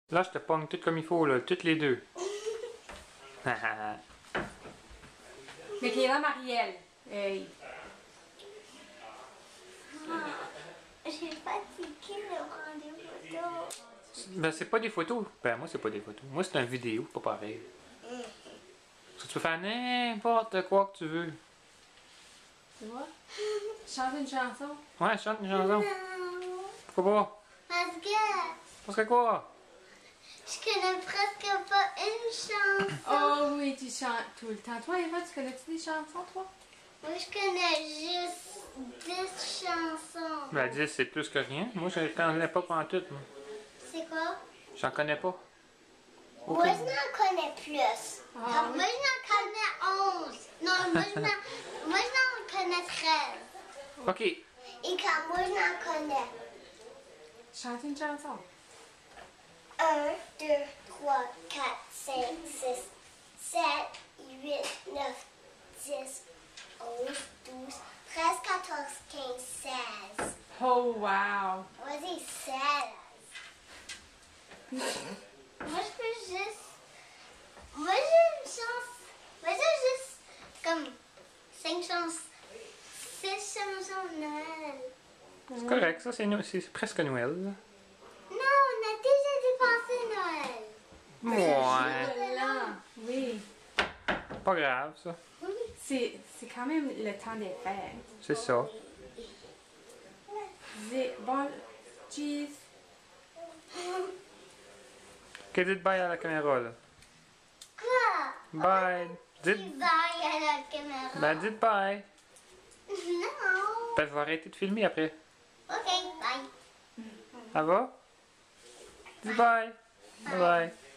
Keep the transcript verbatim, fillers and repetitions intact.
Là, je te pogne tout comme il faut, là, toutes les deux. Mais qui est là, Marielle? Hey. J'ai pas cliqué le rendez-vous photo. Ben, c'est pas des photos. Ben, moi, c'est pas des photos. Moi, c'est une vidéo, pas pareil. Tu peux faire n'importe quoi que tu veux. Tu vois? Chante une chanson. Ouais, chante une chanson. Non. Pourquoi pas? Parce que Parce que quoi? je connais presque pas une chanson. Oh oui, tu chantes tout le temps. Toi, Eva, tu connais-tu des chansons, toi? Moi, je connais juste dix chansons. Ben, dix, c'est plus que rien. Moi, je connais pas pantoute, moi. C'est quoi? J'en connais pas. Moi, je n'en connais plus. Ah, Comme oui? moi, je n'en connais onze. Non, moi, je n'en moi, je n'en connais treize. OK. Et quand moi, je n'en connais Chante une chanson. un, deux, trois, quatre, cinq, six, sept, huit, neuf, dix, onze, douze, treize, quatorze, quinze, seize. Oh, wow! Vas-y, seize. Moi, je peux juste... Moi, j'ai une chance... Moi, j'ai juste comme cinq chansons... six chansons de Noël. C'est correct, ça, c'est no- c'est presque Noël. Là. Non, on a déjà dépassé Noël. Ouais. Là, oui. Pas grave, ça. C'est c'est quand même le temps des fêtes. C'est ça. Dis, bon, cheese. OK, dites bye à la caméra, là. Quoi? Bye. Tu Dites... vas à la caméra. Ben, dites bye. Non. Ben, je vais arrêter de filmer après. Ok, bye. Ça va? Dis bye. Bye bye.